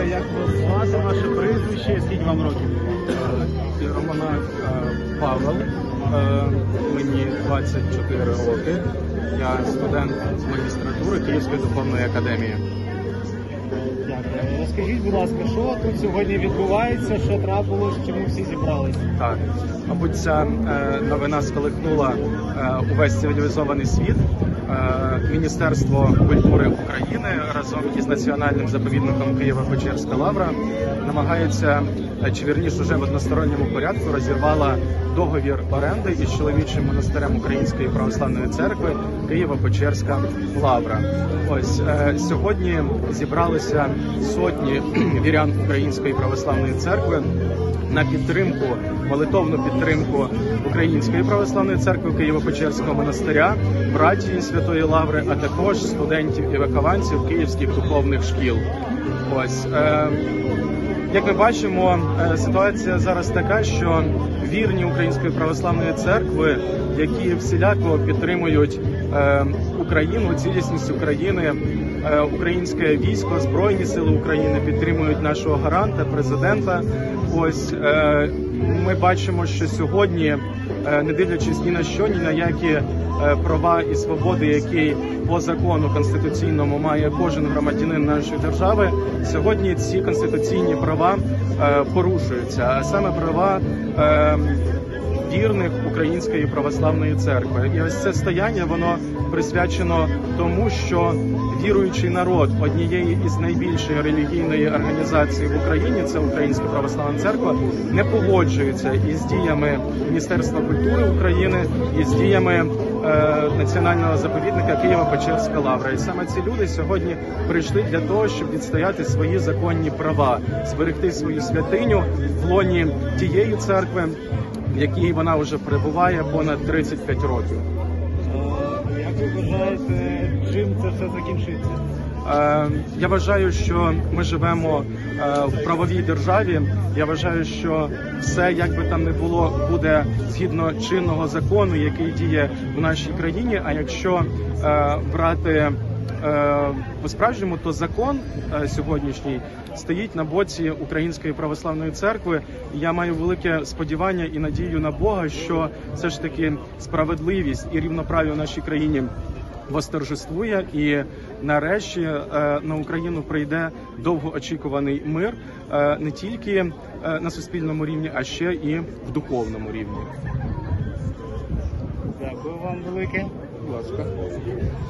як вас звати, ваше прізвище, скільки вам років? Романак Павел, мені 24 роки, я студент з магістратури Київської духовної академії. Дякую. Розкажіть, будь ласка, що тут сьогодні відбувається, що трапилось, чому всі зібралися? Так, мабуть, ця новина сколихнула увесь цивілізований світ. Міністерство культури України разом із Національним заповідником Києво-Печерська лавра намагається, чи вірніше вже в односторонньому порядку, розірвала договір оренди із чоловічим монастирем Української православної церкви Києво-Печерська лавра. Ось сьогодні зібралися сотні вірян Української православної церкви на підтримку, молитовну підтримку Української православної церкви Києво-Печерського монастиря, братії Святої Лаври, а також студентів і вихованців київських духовних шкіл. Ось, як ми бачимо, ситуація зараз така, що вірні Української православної церкви, які всіляко підтримують Україну, цілісність України, українське військо, Збройні сили України підтримують нашого гаранта, президента. Ось ми бачимо, що сьогодні, не дивлячись ні на що, ні на які права і свободи, які по закону конституційному має кожен громадянин нашої держави, сьогодні ці конституційні права порушуються, а саме права вірних Української православної церкви. І ось це стояння, воно присвячено тому, що віруючий народ однієї із найбільшої релігійної організації в Україні, це Українська православна церква, не погоджується із діями Міністерства культури України, із діями Національного заповідника Києво-Печерська лавра. І саме ці люди сьогодні прийшли для того, щоб відстояти свої законні права, зберегти свою святиню в лоні тієї церкви, в якій вона вже перебуває понад 35 років. Як ви вважаєте, чим це все закінчиться? Я вважаю, що ми живемо в правовій державі. Я вважаю, що все, як би там не було, буде згідно чинного закону, який діє в нашій країні. А якщо брати по-справжньому, то закон сьогоднішній стоїть на боці Української православної церкви. Я маю велике сподівання і надію на Бога, що все ж таки справедливість і рівноправ'я в нашій країні восторжествує, і нарешті на Україну прийде довгоочікуваний мир не тільки на суспільному рівні, а ще і в духовному рівні. Дякую вам велике. Будь ласка.